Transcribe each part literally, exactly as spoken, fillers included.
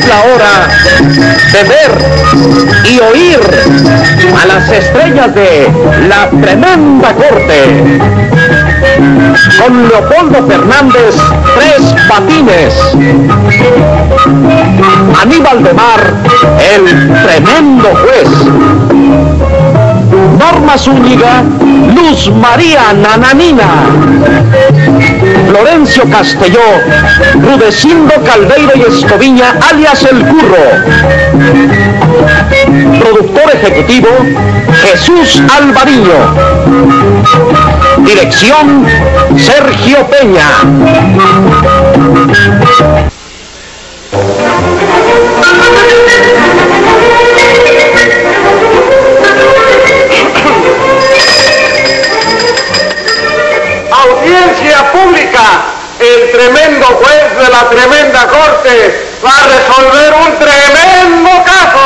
Es la hora de ver y oír a las estrellas de la tremenda corte. Con Leopoldo Fernández, Tres Patines. Aníbal de Mar, el tremendo juez. Norma Zúñiga, Luz María Nananina. Florencio Castelló, Rudecindo Caldeiro y Escoviña, alias El Curro. Productor ejecutivo, Jesús Alvariño. Dirección, Sergio Peña. Audiencia pública. El tremendo juez de la tremenda corte va a resolver un tremendo caso.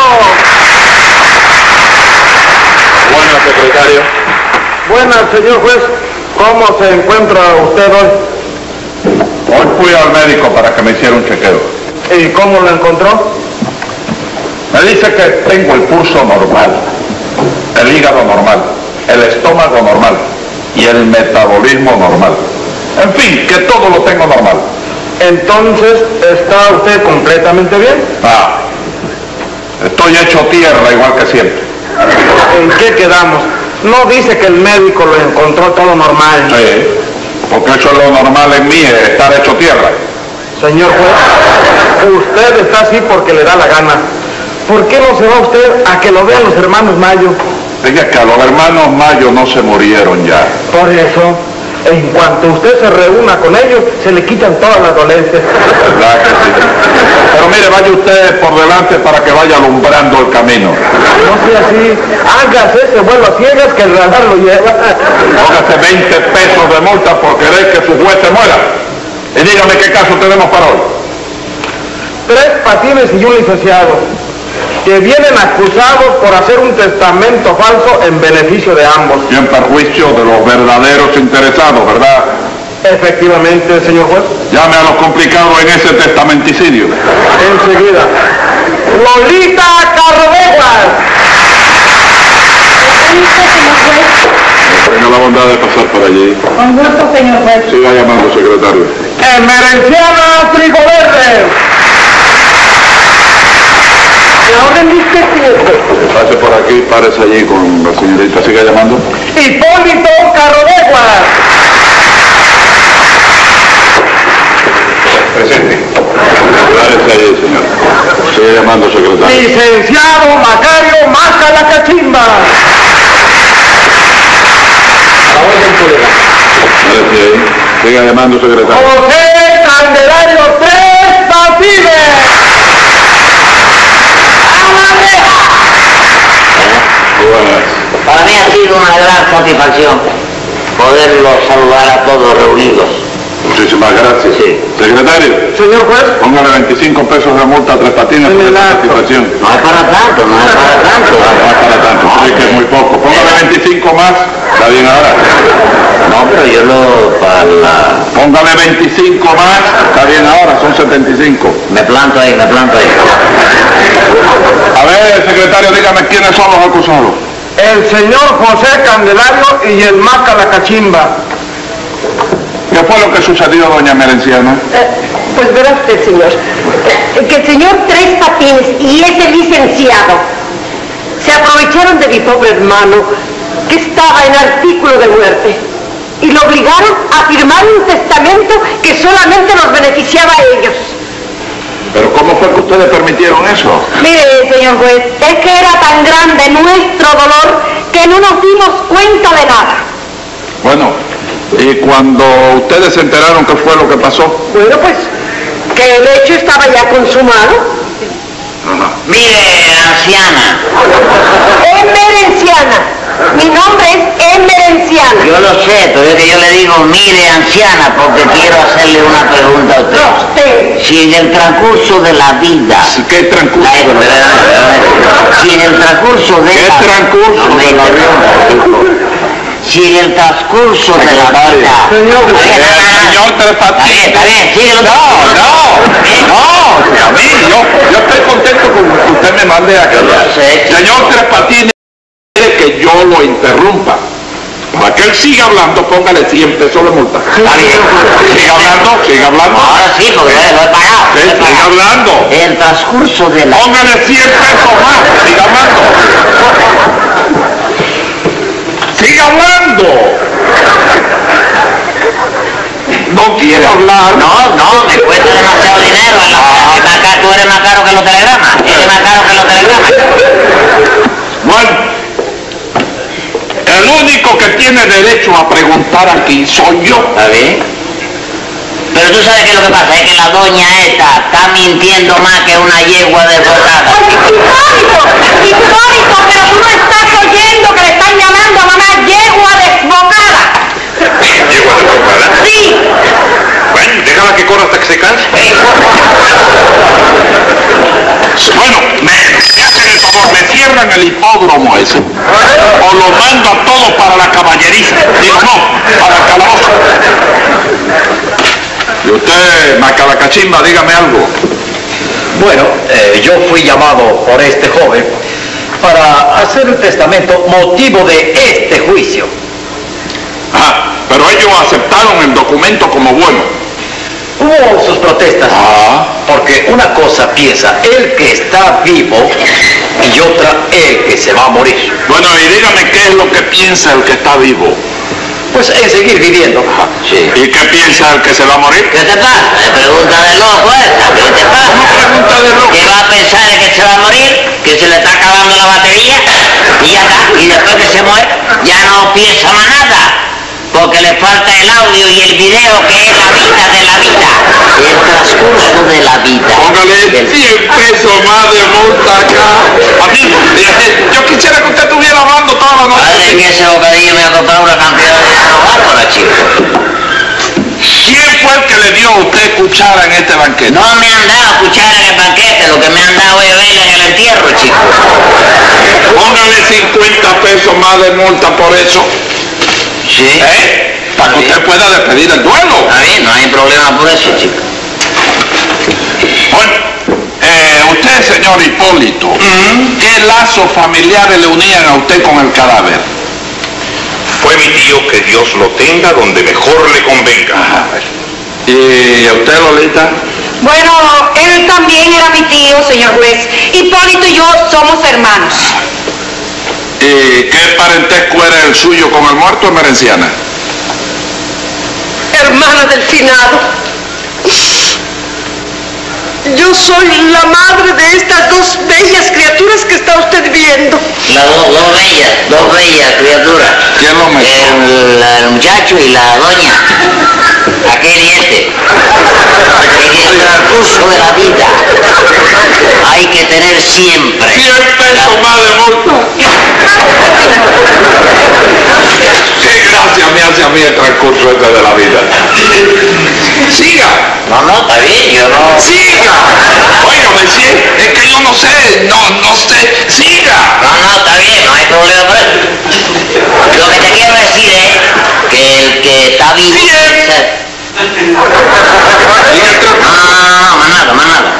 Buenas, secretario. Buenas, señor juez. ¿Cómo se encuentra usted hoy? Hoy fui al médico para que me hiciera un chequeo. ¿Y cómo lo encontró? Me dice que tengo el pulso normal, el hígado normal, el estómago normal y el metabolismo normal. En fin, que todo lo tengo normal. Entonces, ¿está usted completamente bien? Ah, estoy hecho tierra igual que siempre. ¿En qué quedamos? No dice que el médico lo encontró todo normal. Sí, porque eso es lo normal en mí, es estar hecho tierra. Señor juez, usted está así porque le da la gana. ¿Por qué no se va usted a que lo vean los hermanos Mayo? Diga que a los hermanos Mayo no se murieron ya. Por eso, en cuanto usted se reúna con ellos, se le quitan todas las dolencias. ¿Verdad que sí? Pero mire, vaya usted por delante para que vaya alumbrando el camino. No sea así, hágase ese vuelo a ciegas que el radar lo lleva. Póngase veinte pesos de multa por querer que su juez se muera. Y dígame qué caso tenemos para hoy. Tres Patines y un licenciado, que vienen acusados por hacer un testamento falso en beneficio de ambos. Y en perjuicio de los verdaderos interesados, ¿verdad? Efectivamente, señor juez. Llame a los complicados en ese testamenticidio. Enseguida. Lolita Carreguas. Señor juez. Tenga la bondad de pasar por allí. Con gusto, señor juez. Siga llamando, secretario. Emerenciana Trigo Verde. ¿La orden de usted, cliente? Pase por aquí, párese allí con la señorita. Siga llamando. Hipólito Carreguas. Presente. Párese allí, señor. Siga llamando, secretario. Licenciado Macario Maca la Cachimba. Párese ahí. Siga llamando, secretario. José Candelario Tres Patines. Para mí ha sido una gran satisfacción poderlos saludar a todos reunidos. Muchísimas gracias. Sí. Secretario, Señor juez. póngale veinticinco pesos de multa a Tres Patines por esta satisfacción. No es para tanto, no es para tanto. No, no es para tanto, sí que es muy poco. Póngale veinticinco más, está bien ahora. No, pero yo lo para la... Póngale veinticinco más, está bien ahora, son setenta y cinco. Me planto ahí, me planto ahí. A ver, secretario, dígame quiénes son los acusados. El señor José Candelario y el Maca la Cachimba. ¿Qué fue lo que sucedió, doña Merenciana? Eh, pues verá usted, señor, eh, que el señor Tres Patines y ese licenciado se aprovecharon de mi pobre hermano, que estaba en artículo de muerte, y lo obligaron a firmar un testamento que solamente los beneficiaba a ellos. ¿Pero cómo fue que ustedes permitieron eso? Mire, señor juez, es que era tan grande nuestro dolor que no nos dimos cuenta de nada. Bueno, y cuando ustedes se enteraron qué fue lo que pasó. Bueno, pues, que el hecho estaba ya consumado. No, no. Mire, anciana, Emerenciana. Mi nombre es Emerenciana. yo lo sé, pero es que yo le digo, mire, anciana, porque quiero hacerle una pregunta a usted. A usted. Si en el transcurso de la vida... ¿Qué transcurso? Ay, pero, pero, si en el transcurso de ¿Qué la... transcurso No me de la interrumpa. Si en el transcurso de la vida... Señor, Oye, Eh, no, no, no. señor Tres Está bien, Patines. está bien, síguelo. No, no, no. sí, a mí, yo, yo estoy contento con que usted me mande a callar. Señor Tres Patines, quiere que yo lo interrumpa. Para que él siga hablando, póngale cien pesos de multa. Está bien. Siga hablando, siga hablando. Ahora sí, porque lo he pagado. Sí, lo he siga pagado. hablando. En el transcurso de la... Póngale cien pesos más, siga hablando. Siga hablando. No quiere hablar. No, no, me cuesta demasiado dinero. Es más caro, tú eres más caro que los telegramas. Eres más caro que los telegramas. Bueno. El único que tiene derecho a preguntar aquí soy yo. ¿Está bien? Pero tú sabes que lo que pasa es que la doña esta está mintiendo más que una yegua desbocada. ¡Hipólito! ¡Hipólito! Pero tú no estás oyendo que le están llamando a mamá yegua desbocada. ¿Yegua desbocada? Sí. Bueno, déjala que corra hasta que se canse. Bueno, me, me hacen el favor, me cierran el hipódromo ese. O lo mando a todos para la caballeriza. Digo, no, para el calabozo. Y usted, Macalacachimba, dígame algo. Bueno, eh, yo fui llamado por este joven para hacer el testamento motivo de este juicio. Ah, pero ellos aceptaron el documento como bueno. Hubo sus protestas, Ah. porque una cosa piensa el que está vivo y otra el que se va a morir. Bueno, y dígame qué es lo que piensa el que está vivo. Pues en seguir viviendo. Sí. ¿Y qué piensa el que se va a morir? ¿Qué te pasa? Me pregunta de loco esta. ¿Qué te pasa? ¿Cómo pregunta de loco? ¿Qué va a pensar de que se va a morir? ¿Que se le está acabando la batería? Y ya está. Y después que se muere, ya no piensa más nada. Porque le falta el audio y el video, que es la vida de la vida. El transcurso de la vida. Póngale Del- cien pesos más de multa acá. A mí, eh, yo quisiera que usted estuviera hablando toda la noche. Padre, que ese bocadillo me ha costado una cantidad de dinero bárbara, chico. ¿Quién fue el que le dio a usted cuchara en este banquete? No me han dado cuchara en el banquete, lo que me han dado es vela en el entierro, chico. Póngale cincuenta pesos más de multa por eso. Sí. ¿Eh? Para que usted pueda despedir el duelo. Está bien, no hay problema por eso, chico. Bueno, eh, usted, señor Hipólito, ¿qué lazos familiares le unían a usted con el cadáver? Fue mi tío, que Dios lo tenga donde mejor le convenga. ¿Y a usted, Lolita? Bueno, él también era mi tío, señor juez. Hipólito y yo somos hermanos. ¿Y qué parentesco era el suyo con el muerto, Merenciana? Hermana del finado. Yo soy la madre de estas dos bellas criaturas que está usted viendo. Las dos, dos bellas, dos bellas criaturas. ¿Quién lo metió? El, el muchacho y la doña. Aquel y este. En el transcurso de la vida hay que tener siempre. cien pesos más de multa. Qué gracia me hace a mí el transcurso este de la vida. Siga. No, no, está bien, yo no... Siga. Óigame, si es, es que yo no sé, no, no sé. Siga. No, no, está bien, no hay problema por eso. Lo que te quiero decir es que el que está vivo... Bien. se- Y el tra- No, no, no, más nada, más nada.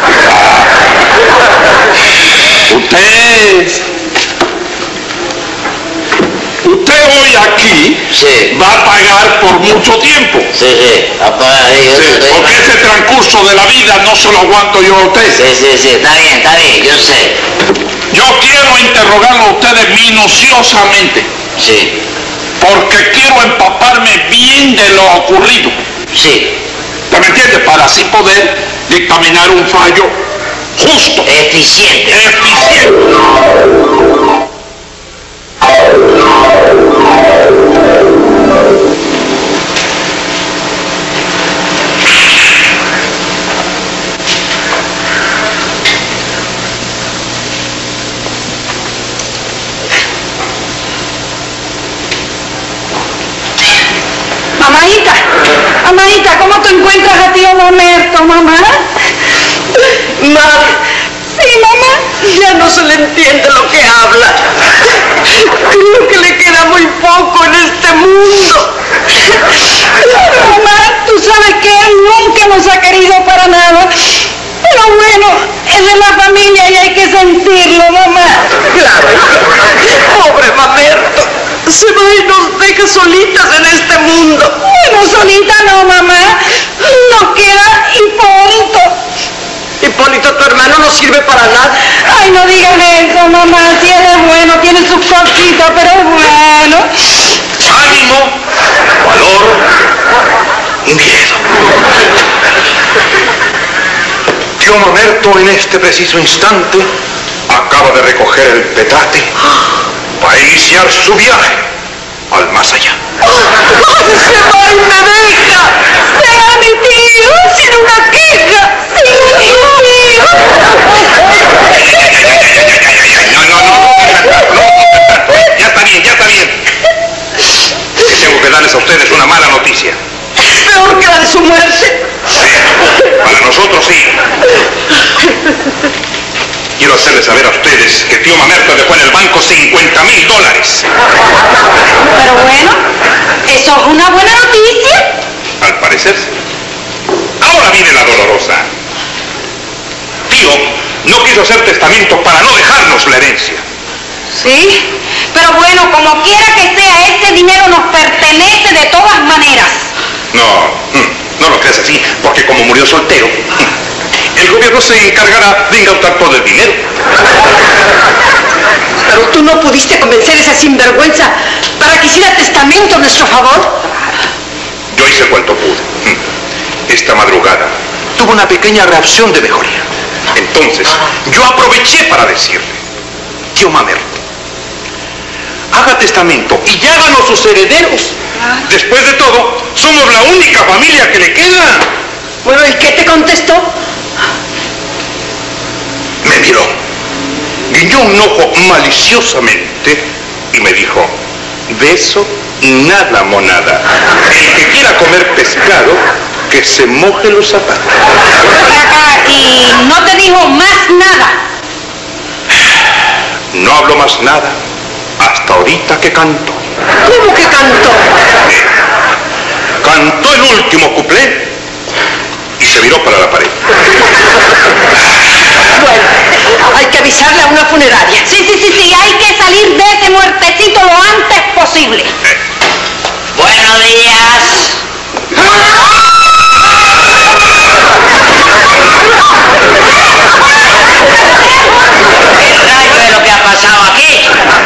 Usted, usted hoy aquí Sí. va a pagar por mucho tiempo. Sí, sí, apa- sí, yo Sí, estoy- porque ese transcurso de la vida no se lo aguanto yo a usted. Sí, sí, sí, está bien, está bien, yo sé. Yo quiero interrogarlo a ustedes minuciosamente, Sí, porque quiero empaparme bien de lo ocurrido. sí, ¿Usted me entiende? Para así poder dictaminar un fallo justo, eficiente. eficiente. Amaíta, Amaíta, ¿cómo te encuentras a tío Mamerto, mamá? Mamá, sí, mamá, ya no se le entiende lo que habla. Creo que le queda muy poco en este mundo. Mamá, tú sabes que él nunca nos ha querido para nada. Pero bueno, bueno es de la familia y hay que sentirlo, mamá. Claro, hija. Pobre Mamerto. Se va y nos deja solitas en este mundo. Bueno, solita no, mamá. Nos queda Hipólito. Hipólito, tu hermano, no sirve para nada. Ay, no digan eso, mamá. Si él es bueno, tiene sus cositas, pero es bueno. Ánimo, valor y miedo. Tío Mamerto en este preciso instante acaba de recoger el petate para iniciar su viaje al más allá. ¡Se va y me deja! ¡Se va mi tío! ¡Sin una queja! ¡Sin mi tío! No, no, no, no, ya está bien, ya está bien. Que tengo que darles a ustedes una mala noticia. Peor que la de su muerte. Sí, para nosotros sí. Quiero hacerles saber a ustedes que tío Mamerto dejó en el banco cincuenta mil dólares. Pero bueno, eso es una buena noticia. Al parecer. Ahora viene la dolorosa. Tío no quiso hacer testamento para no dejarnos la herencia. Sí, pero bueno, como quiera que sea, ese dinero nos pertenece de todas maneras. No, no lo creas así, porque como murió soltero, el gobierno se encargará de incautar todo el dinero. Pero tú no pudiste convencer a esa sinvergüenza para que hiciera testamento a nuestro favor. Yo hice cuanto pude. Esta madrugada tuvo una pequeña reacción de mejoría. Entonces, yo aproveché para decirle, tío Mamerto, haga testamento y ya háganos sus herederos. Después de todo, somos la única familia que le queda. Bueno, ¿y qué te contestó? Me miró, guiñó un ojo maliciosamente y me dijo, de eso nada, monada. El que quiera comer pescado, que se moje los zapatos. Y no te dijo más nada. No habló más nada hasta ahorita que cantó. ¿Cómo que cantó? Cantó el último cuplé y se viró para la pared. Bueno, hay que avisarle a una funeraria. Sí, sí, sí, sí, hay que salir de ese muertecito lo antes posible. Eh. Buenos días. ¿Qué rayo es lo que ha pasado aquí?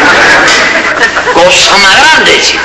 Cosa más grande, chico.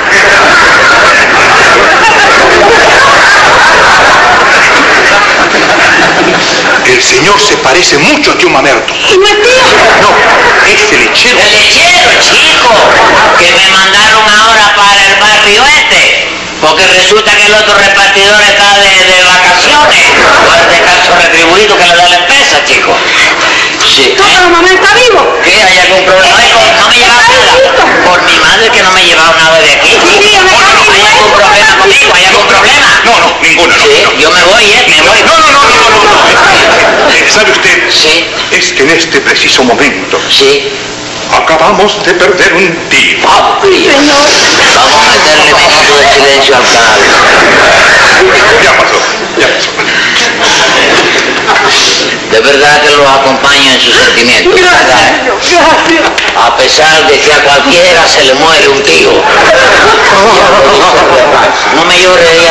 El señor se parece mucho a tío Mamerto. ¿Y no es tío? No, es el lechero. El lechero, chico, que me mandaron ahora para el barrio este, porque resulta que el otro repartidor está de, de vacaciones, por este caso retribuido que le da la empresa, chico. Sí. No, pero mamá está vivo. ¿Qué? ¿Hay algún problema? No, no me llevaba nada. Por mi madre que no me he llevado nada de aquí. Sí, me ¿Hay algún problema conmigo? ¿Hay algún problema? No, no, ninguno, no. Sí, no. yo me voy, ¿eh? Me voy. No, no, no, no, no, no, no. Eh, ¿Sabe usted? Sí, Es que en este preciso momento sí. acabamos de perder un tío. Papi, vamos a meterle minuto de silencio al canal. Ya pasó, ya pasó. De verdad que los acompaño en sus sentimientos. ¿Verdad? Gracias. A pesar de que a cualquiera se le muere un tío. No me llore ella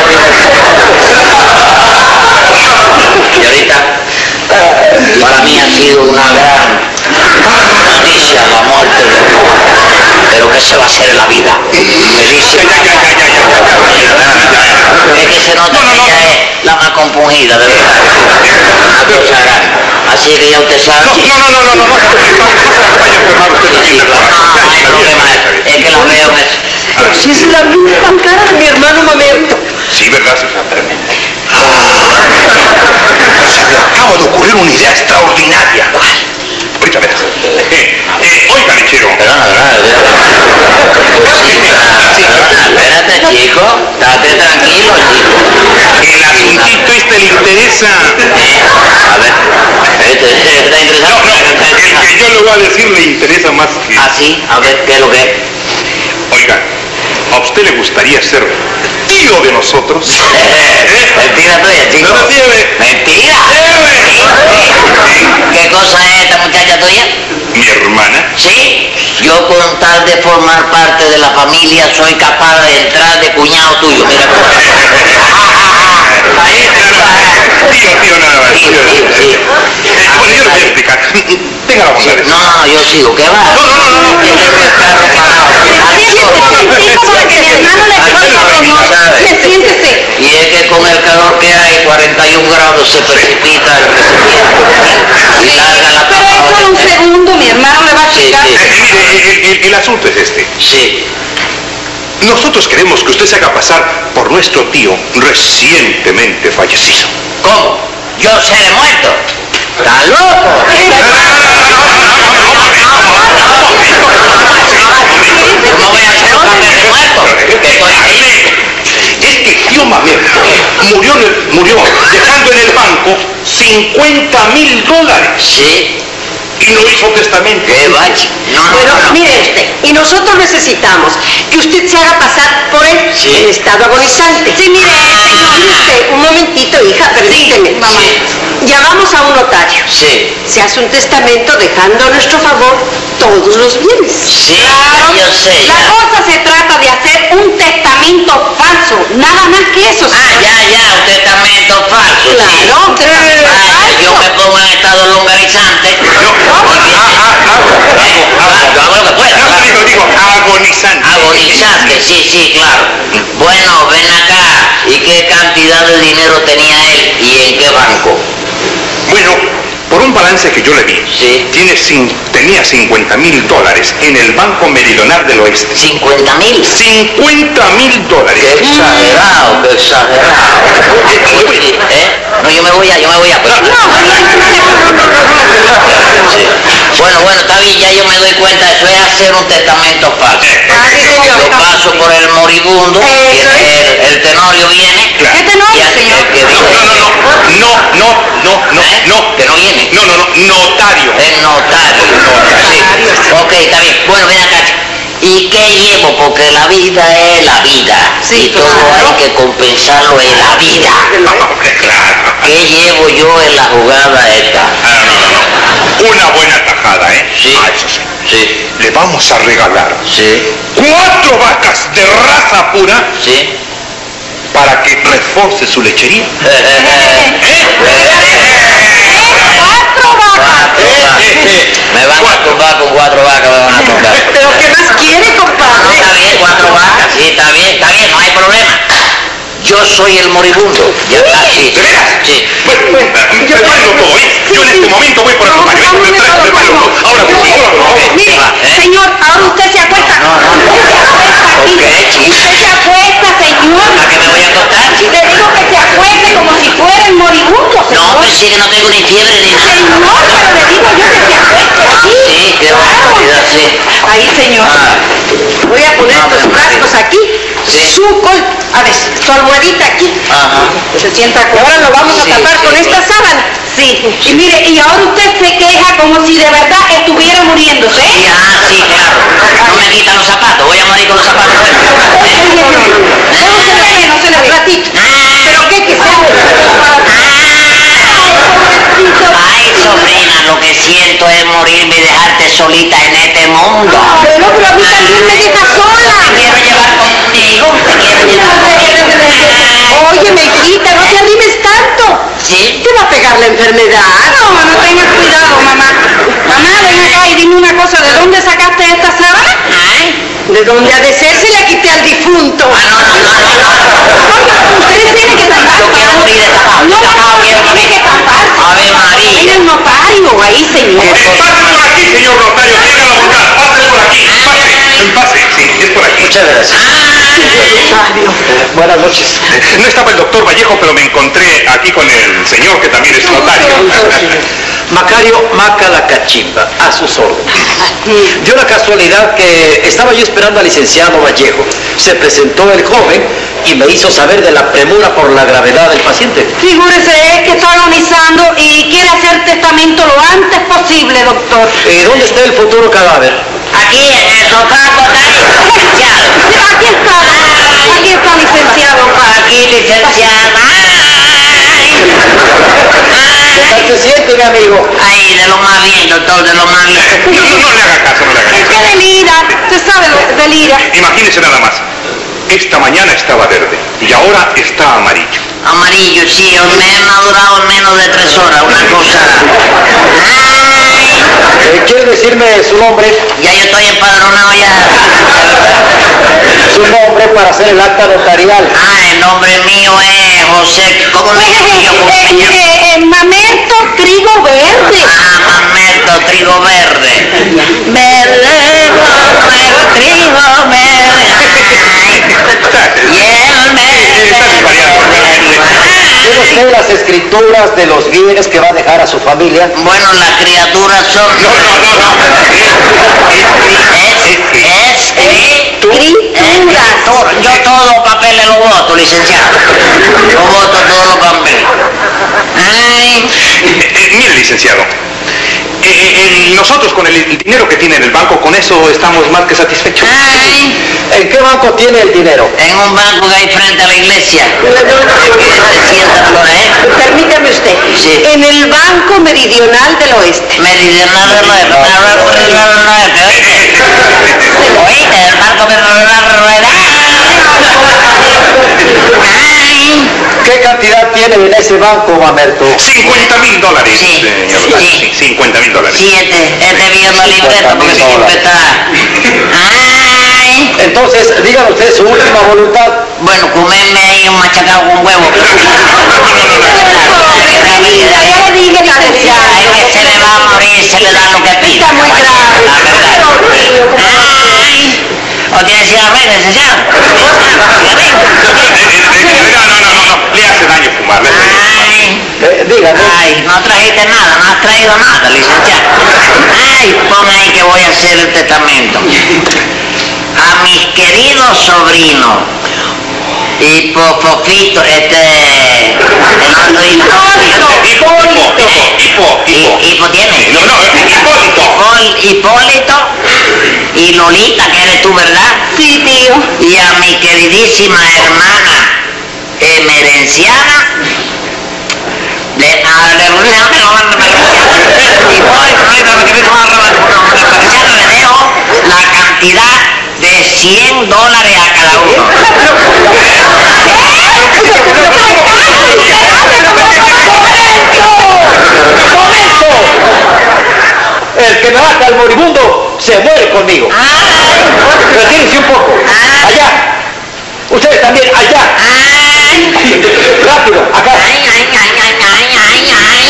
Señorita, para mí ha sido una gran noticia la muerte de... Pero ¿qué se va a hacer en la vida? Me dice... Ya, ya, ya, ya, ya, ya. Es que se nota No, no, que no. ella es la más compungida, de verdad. Una cosa grande. Así que ya usted sabe... No, no, no, no, no, no, no. Vaya a enfermar usted Sí, sí, también. claro. No, no hay problema. Es que la veo... Es... Si es la misma cara de mi hermano Mamerto. Sí, ¿verdad? Se me acaba de ocurrir una idea extraordinaria. ¿Cuál? Ahorita verás. Eh, eh, oiga, lechero. Perdona, perdona, perdona. Espérate, chico. Estate tranquilo, chico. El asuntito este le interesa. Eh, a ver. ¿Este está No, interesado? no, el que yo le voy a decir le interesa más que... Ah, sí. A ver, ¿qué es lo que es? Oiga, ¿a usted le gustaría ser tío de nosotros? Mentira tuya, chico. No lo tiene. Mentira. Lleve. Sí, sí. la familia soy capaz de entrar de cuñado tuyo. Mira cómo... Ahí está. Tío, tío, nada más. Sí, sí, sí. Bueno, yo le voy a explicar. Tenga la bondad de... No, no, yo sigo. ¿Qué va? No, no, no, no, no. Déjeme el carro parado. Siéntese, para que mi hermano le explique. Siéntese. Y es que con el calor que hay, cuarenta y un grados, se precipita el recipiente. Y larga la Pero es tapa. solo un segundo, mi hermano le va a Sí, explicar. sí. Eh, mire, el, el- el asunto es este. Sí. Nosotros queremos que usted se haga pasar por nuestro tío recientemente fallecido. ¿Cómo? ¿Yo seré muerto? ¿Estás loco? ¿Cómo voy a hacer un papel de muerto? Que estoy ahí. Es que tío Mamerto murió, en el- murió dejando en el banco cincuenta mil dólares Sí. y no hizo testamento. ¿Qué vaya? No, no, Bueno, no, no. mire usted, y nosotros necesitamos que usted se haga pasar por él Sí. en estado agonizante. Sí, mire, señor, mire usted, un momentito, hija, permíteme. Mamá. Llamamos a un notario. Sí. Se hace un testamento dejando a nuestro favor todos los bienes. Sí, Claro. yo sé. La ya. cosa se trata de hacer un testamento falso, nada más que eso. Ah, señor. ya, ya, un testamento falso. Sí. Claro, un testamento Vaya, yo me falso. pongo en estado longarizante. Porque- Ah, ah, ah, Eh, ah, yo hago lo que pueda. no, claro. digo, digo, agonizante. Agonizante, sí, sí, claro. Bueno, ven acá. ¿Y qué cantidad de dinero tenía él y en qué banco? Bueno, por un balance que yo le vi, Sí. tiene cin- tenía cincuenta mil dólares en el Banco Meridional del Oeste. ¿cincuenta mil? cincuenta mil dólares. Qué exagerado, qué exagerado. Sí, ¿eh? No, yo me voy a, yo me voy a... pero- Sí. Bueno, bueno, está bien, ya yo me doy cuenta, eso es hacer un testamento falso. Ah, sí, señor. Yo paso por el moribundo, Eso viene el, el tenorio viene. Claro. ¿Qué tenorio, y al- señor? el que No, viene- no, no, no, no, no, no, ¿Eh? no, Que no viene. no, no, no, notario. El notario. Sí. Ok, está bien. Bueno, ven acá. ¿Y qué llevo? Porque la vida es la vida. Sí, y todo claro. hay que compensarlo en la vida. Hombre, claro. ¿Qué llevo yo en la jugada esta? Ah, no, no, no. Una buena tajada, ¿eh? Sí. Ah, eso sí. Sí, Le vamos a regalar sí, cuatro vacas de raza pura sí. para que reforce su lechería. ¡Cuatro vacas! Me van a tumbar con cuatro vacas, me van a tumbar. ¿Pero qué más quiere, No, compadre? está bien, cuatro vacas, sí, está bien, está bien, no hay problema. Yo soy el moribundo. Ya está, sí. ¿De veras? Sí. Bueno, Yo- prepárenlo todo, ¿eh? Yo en este momento voy por el No, baño, ¿eh? vámonos Prepárenlo, todos, prepárenlo todo. vamos. Ahora, Yo- por favor, por favor. Mire, ¿eh? señor, ahora usted se acuesta. No, no, no. Usted se acuesta aquí. ¿Por qué, chico? Usted se acuesta, señor. ¿A qué me voy a acostar? Le digo que se acueste como si fuera el moribundo, No, señor. pero sí que no tengo ni fiebre ni nada. Señor, pero le digo yo que se acueste aquí. Sí, qué barbaridad, sí. Ahí, señor. Ah. Voy a poner No, estos pero- frascos aquí. Sí. Su col. A ver, su almohadita aquí. Ajá. Se sienta aquí. Ahora lo vamos a Sí, tapar sí, con esta claro. sábana. Sí. Y mire, y ahora usted se queja como si de verdad estuviera muriéndose. Sí, ah, sí, claro. No me quitan los zapatos, voy a morir con los zapatos. No se le ve, no se le ve. Ratito. ¿Pero qué? Que sea. Ay, sobrina, lo que siento es morirme y dejarte solita en este mundo. Pero, pero a mí también me deja sola. Te quiero llevar contigo, te quiero llevar. Óyeme, hijita, no te animes tanto. ¿Sí? Te va a pegar la enfermedad. No, no tengas cuidado, mamá. Mamá, ven acá y dime una cosa. ¿De dónde sacaste esta sábana? Ay. ¿De dónde ha de ser? Se la quité al difunto. Ah, no, no, no, no. Oiga, ustedes tienen que tapar. Yo quiero morir de tapado, No, de tapado no, quiero tienen morir. que tapar. Ave María. En el notario, ahí, señor. Pase por aquí, señor notario, tenga la bondad. Pase por aquí, pase, pase, sí, es por aquí. Muchas gracias. Notario. Buenas noches. No estaba el doctor Vallejo, pero me encontré aquí con el señor que también es notario. Macario Maca la Cachimba, a sus órdenes. Dio la casualidad que estaba yo esperando al licenciado Vallejo. Se presentó el joven y me hizo saber de la premura por la gravedad del paciente. Figúrese, es que está agonizando y quiere hacer testamento lo antes posible, doctor. Eh, ¿Dónde está el futuro cadáver? Aquí en el sofá botánico, licenciado. Aquí está, aquí está, licenciado. Aquí, licenciada. ¿Qué tal se siente, mi amigo? Ay, de lo más bien, doctor, de lo más bien. No, no, no le haga caso, no le haga Es caso. que delira, usted sabe, delira. Imagínese nada más. Esta mañana estaba verde y ahora está amarillo. Amarillo, sí, me he madurado en menos de tres horas, una cosa. Ay, Eh, ¿Quiere decirme su nombre? ya yo estoy empadronado ya. Su nombre para hacer el acta notarial. Ah, el nombre mío es José. ¿Cómo me llamo yo? ¿Cómo me llamo? Eh, Mamerto Trigo Verde. Ah, Mamerto Trigo Verde. Verde como el trigo verde. Y el ¿Tiene usted las escrituras de los bienes que va a dejar a su familia? Bueno, las criaturas son... No, no, no, no. Es, es, Escrituras. es, yo todos los papeles los voto, licenciado. Yo voto todos los papeles. Ay, Eh, eh, mire, licenciado. eh, eh, nosotros con el, el dinero que tiene en el banco, con eso estamos más que satisfechos. ay. ¿En qué banco tiene el dinero? En un banco que hay frente a la iglesia. Se sientan por ahí. Permítame usted. Sí. En el Banco Meridional del Oeste. Meridional del Oeste. Meridional del Oeste. ¿Oíste? ¿Oíste? El banco Meridional del Oeste. Ay. ¿Qué cantidad tiene en ese banco, Mamerto? cincuenta mil dólares, Sí, señor. sí. Sí, cincuenta mil dólares. Sí, este, este viendo el libreto porque siempre está... Ay. Entonces, díganos usted su última voluntad. Bueno, comerme ahí un machacado con huevo. Ya le dije, licenciado. Ay, que se le va a morir, se le da lo que pide. Está muy grave. La verdad. Ay. ¿O tiene cigarrillo, licenciado? ¿Cigarrillo? No, no, no, no, no. Le hace daño fumar, le hace daño fumar. Ay. Eh, dígame. Ay, no trajiste nada, no has traído nada, licenciado. Ay, pon ahí que voy a hacer el testamento. A mis queridos sobrinos, Hipofofito, este... el otro Hipólito. Hipo, hipo, hipo, hipo. Hipo tiene. No, no, Hipólito. Hipol- Hipólito y Lolita, que eres tú, ¿verdad? Sí, tío. Y a mi queridísima hermana Emerenciana, de, a, de, le dejo la cantidad de cien dólares a cada uno. El que me mata al moribundo se muere conmigo. Ay, Retírese un poco. Ah. Allá. Ustedes también, allá. ay, Rápido, acá. ay, ay, ay, ay, ay, ay, ay.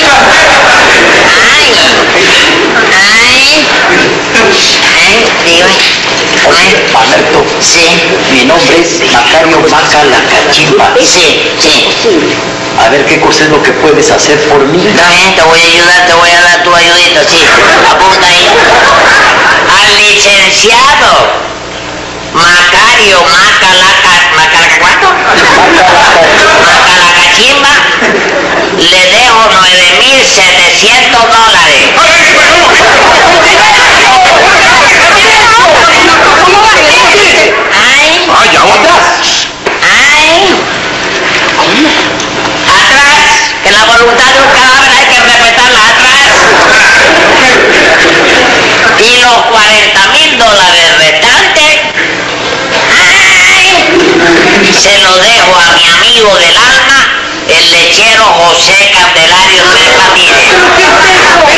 Ay, ay, tío. Oye, Mamerto, Sí, mi nombre es Macario Maca la Cachimba. sí, sí. A ver qué cosa es lo que puedes hacer por mí. Está bien, te voy a ayudar, te voy a dar tu ayudita, sí. Apunta ahí. Al licenciado Macario Macalaca, Macalaca, ¿cuánto? Macalacachimba, le dejo nueve mil setecientos dólares. Ay, Vaya, Atrás. ay. Atrás, que la voluntad de un cadáver hay que respetarla atrás. Y los cuarenta mil dólares restantes, ay, se lo dejo a mi amigo del alma, el lechero José Candelario Tres Patines.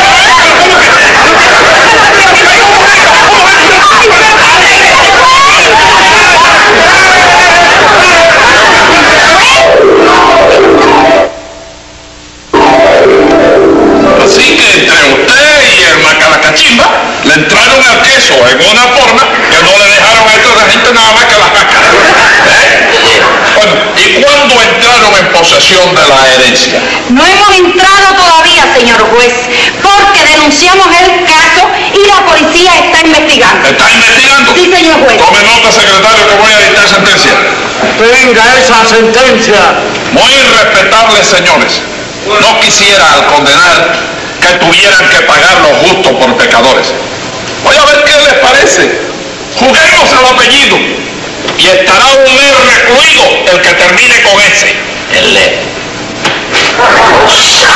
Así que entre usted y el Macalacachimba le entraron al queso en una forma que no le dejaron a esta gente nada más que las cáscaras. ¿Eh? Bueno, ¿y cuándo entraron en posesión de la herencia? No hemos entrado todavía, señor juez, porque denunciamos el caso y la policía está investigando. ¿Está investigando? Sí, señor juez. Tome nota, secretario, que voy a dictar sentencia. Venga esa sentencia. Muy respetables señores, no quisiera al condenar que tuvieran que pagar lo justo por pecadores. Voy a ver qué les parece. Juguemos al apellido y estará un mes recluido el que termine con ese. El, eh,